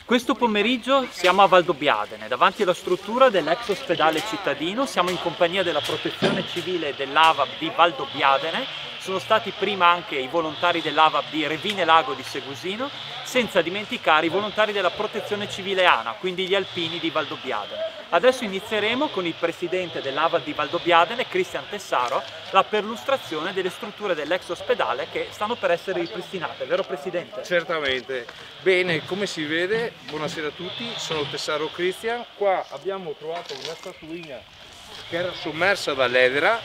Questo pomeriggio siamo a Valdobbiadene, davanti alla struttura dell'ex ospedale cittadino. Siamo in compagnia della Protezione Civile dell'AVAP di Valdobbiadene. Sono stati prima anche i volontari dell'AVAP di Revine Lago di Segusino, senza dimenticare i volontari della Protezione Civile ANA, quindi gli alpini di Valdobbiadene. Adesso inizieremo con il presidente dell'AVAP di Valdobbiadene, Cristian Tessaro, la perlustrazione delle strutture dell'ex ospedale che stanno per essere ripristinate, vero Presidente? Certamente. Bene, come si vede, buonasera a tutti, sono Tessaro Cristian. Qua abbiamo trovato una statuina che era sommersa dall'edera,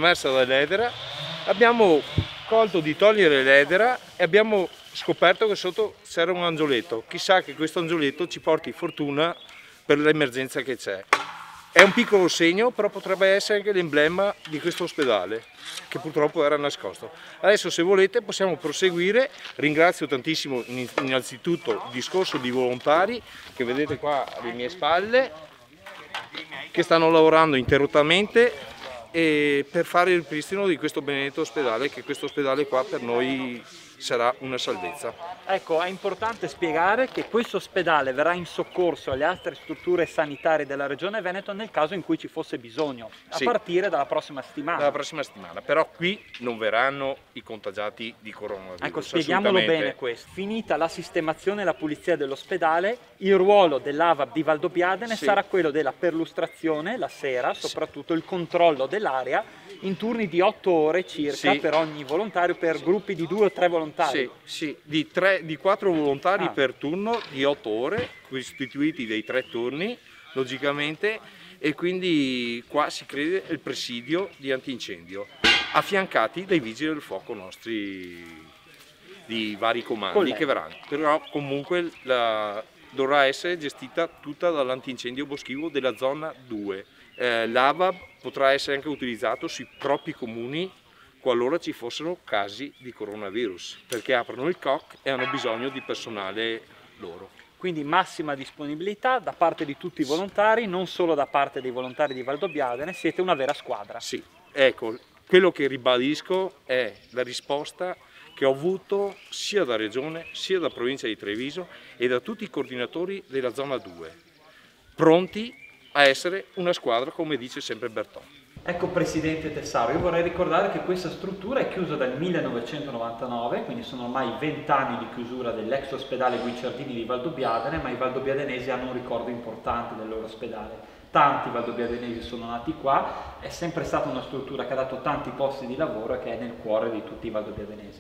abbiamo colto di togliere l'edera e abbiamo scoperto che sotto c'era un angioletto. Chissà che questo angioletto ci porti fortuna per l'emergenza che c'è. È un piccolo segno, però potrebbe essere anche l'emblema di questo ospedale, che purtroppo era nascosto. Adesso, se volete, possiamo proseguire. Ringrazio tantissimo innanzitutto il discorso di volontari che vedete qua alle mie spalle, che stanno lavorando interrottamente per fare il ripristino di questo benedetto ospedale, che questo ospedale qua per noi sarà una salvezza. Ecco, è importante spiegare che questo ospedale verrà in soccorso alle altre strutture sanitarie della Regione Veneto nel caso in cui ci fosse bisogno, a partire dalla prossima settimana. Dalla prossima settimana, però qui non verranno i contagiati di coronavirus. Ecco, spieghiamolo bene questo. Finita la sistemazione e la pulizia dell'ospedale, il ruolo dell'AVAP di Valdobbiadene sarà quello della perlustrazione la sera, soprattutto il controllo dell'area in turni di 8 ore circa per ogni volontario, per gruppi di 2 o 3 volontari. Sì, di 4 volontari per turno di 8 ore, costituiti dai 3 turni, logicamente, e quindi qua si crea il presidio di antincendio, affiancati dai vigili del fuoco nostri di vari comandi che verranno. Però comunque dovrà essere gestita tutta dall'antincendio boschivo della zona 2. L'AVAP potrà essere anche utilizzato sui propri comuni qualora ci fossero casi di coronavirus, perché aprono il COC e hanno bisogno di personale loro. Quindi massima disponibilità da parte di tutti i volontari, non solo da parte dei volontari di Valdobbiadene, siete una vera squadra. Sì, ecco, quello che ribadisco è la risposta che ho avuto sia da Regione, sia da Provincia di Treviso e da tutti i coordinatori della zona 2, pronti a essere una squadra, come dice sempre Berton. Ecco Presidente Tessaro, io vorrei ricordare che questa struttura è chiusa dal 1999, quindi sono ormai 20 anni di chiusura dell'ex ospedale Guicciardini di Valdobbiadene, ma i valdobbiadenesi hanno un ricordo importante del loro ospedale. Tanti valdobbiadenesi sono nati qua, è sempre stata una struttura che ha dato tanti posti di lavoro e che è nel cuore di tutti i valdobbiadenesi.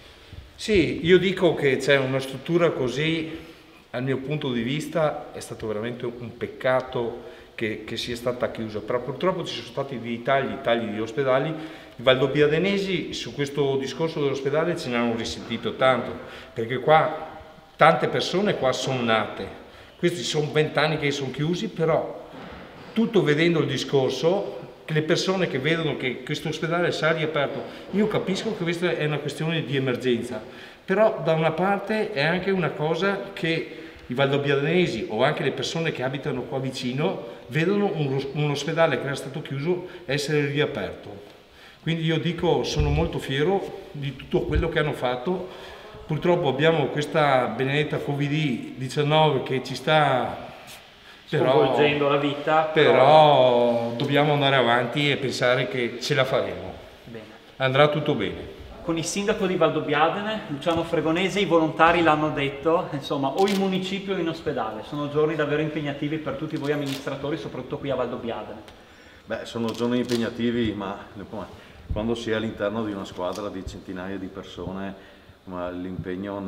Sì, io dico che c'è una struttura così, dal mio punto di vista, è stato veramente un peccato che sia stata chiusa, però purtroppo ci sono stati dei tagli di ospedali. I valdobbiadenesi su questo discorso dell'ospedale ce ne hanno risentito tanto, perché qua tante persone qua sono nate, questi sono 20 anni che sono chiusi, però tutto vedendo il discorso, che le persone che vedono che questo ospedale sarà riaperto, io capisco che questa è una questione di emergenza, però da una parte è anche una cosa che i valdobbiadenesi o anche le persone che abitano qua vicino vedono un ospedale che era stato chiuso essere riaperto. Quindi io dico, sono molto fiero di tutto quello che hanno fatto. Purtroppo abbiamo questa benedetta Covid-19 che ci sta sconvolgendo la vita, però dobbiamo andare avanti e pensare che ce la faremo. Bene. Andrà tutto bene. Con il sindaco di Valdobbiadene, Luciano Fregonese, i volontari l'hanno detto, insomma, o in municipio o in ospedale. Sono giorni davvero impegnativi per tutti voi amministratori, soprattutto qui a Valdobbiadene. Beh, sono giorni impegnativi, ma quando si è all'interno di una squadra di centinaia di persone, l'impegno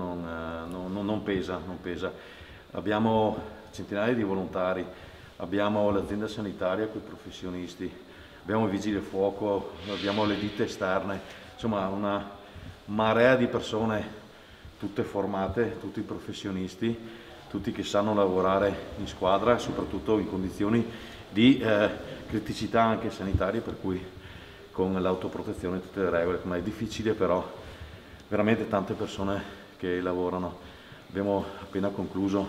non pesa. Abbiamo centinaia di volontari, abbiamo l'azienda sanitaria con i professionisti, abbiamo i vigili del fuoco, abbiamo le ditte esterne. Insomma, una marea di persone, tutte formate, tutti professionisti, tutti che sanno lavorare in squadra, soprattutto in condizioni di criticità anche sanitarie, per cui con l'autoprotezione, tutte le regole, ma è difficile, però veramente tante persone che lavorano. Abbiamo appena concluso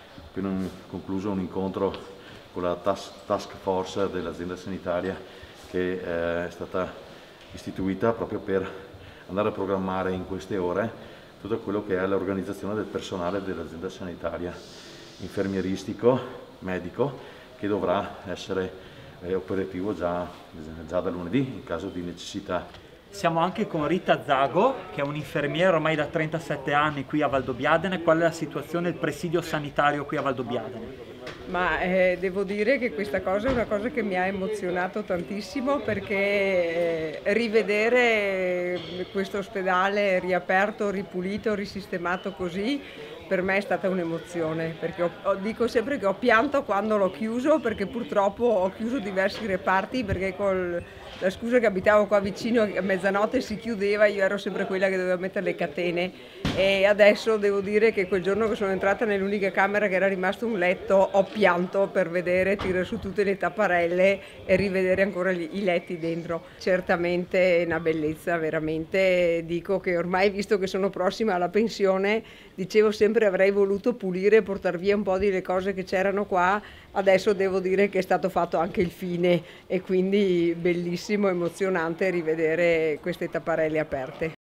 un incontro con la task force dell'azienda sanitaria che è stata istituita proprio per andare a programmare in queste ore tutto quello che è l'organizzazione del personale dell'azienda sanitaria infermieristico, medico, che dovrà essere operativo già da lunedì in caso di necessità. Siamo anche con Rita Zago, che è un'infermiera ormai da 37 anni qui a Valdobbiadene. Qual è la situazione del presidio sanitario qui a Valdobbiadene? Ma devo dire che questa cosa è una cosa che mi ha emozionato tantissimo, perché rivedere questo ospedale riaperto, ripulito, risistemato così, per me è stata un'emozione, perché dico sempre che ho pianto quando l'ho chiuso, perché purtroppo ho chiuso diversi reparti, perché con la scusa che abitavo qua vicino a mezzanotte si chiudeva, io ero sempre quella che doveva mettere le catene, e adesso devo dire che quel giorno che sono entrata nell'unica camera che era rimasto un letto, ho pianto per vedere tirare su tutte le tapparelle e rivedere ancora i letti dentro. Certamente una bellezza, veramente. Dico che ormai, visto che sono prossima alla pensione, dicevo sempre avrei voluto pulire e portare via un po' di le cose che c'erano qua. Adesso devo dire che è stato fatto anche il fine, e quindi bellissimo, emozionante rivedere queste tapparelle aperte.